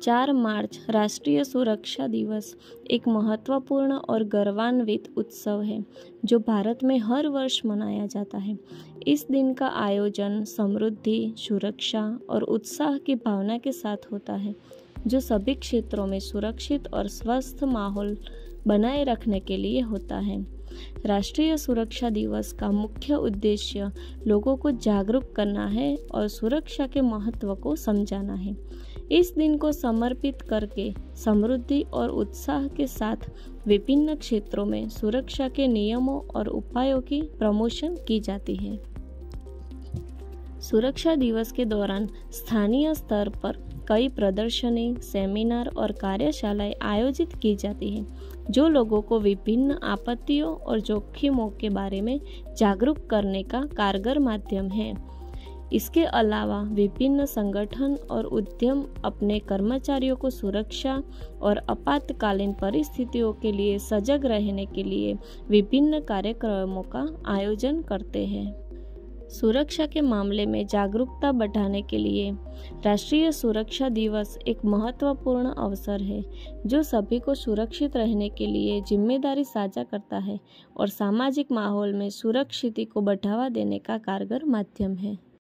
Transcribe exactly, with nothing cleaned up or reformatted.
चार मार्च राष्ट्रीय सुरक्षा दिवस एक महत्वपूर्ण और गौरवान्वित उत्सव है जो भारत में हर वर्ष मनाया जाता है। इस दिन का आयोजन समृद्धि, सुरक्षा और उत्साह की भावना के साथ होता है, जो सभी क्षेत्रों में सुरक्षित और स्वस्थ माहौल बनाए रखने के लिए होता है। राष्ट्रीय सुरक्षा दिवस का मुख्य उद्देश्य लोगों को जागरूक करना है और सुरक्षा के महत्व को समझाना है। इस दिन को समर्पित करके समृद्धि और उत्साह के साथ विभिन्न क्षेत्रों में सुरक्षा के नियमों और उपायों की प्रमोशन की जाती है। सुरक्षा दिवस के दौरान स्थानीय स्तर पर कई प्रदर्शनी, सेमिनार और कार्यशालाएं आयोजित की जाती हैं, जो लोगों को विभिन्न आपत्तियों और जोखिमों के बारे में जागरूक करने का कारगर माध्यम है। इसके अलावा विभिन्न संगठन और उद्यम अपने कर्मचारियों को सुरक्षा और आपातकालीन परिस्थितियों के लिए सजग रहने के लिए विभिन्न कार्यक्रमों का आयोजन करते हैं। सुरक्षा के मामले में जागरूकता बढ़ाने के लिए राष्ट्रीय सुरक्षा दिवस एक महत्वपूर्ण अवसर है, जो सभी को सुरक्षित रहने के लिए जिम्मेदारी साझा करता है और सामाजिक माहौल में सुरक्षित को बढ़ावा देने का कारगर माध्यम है।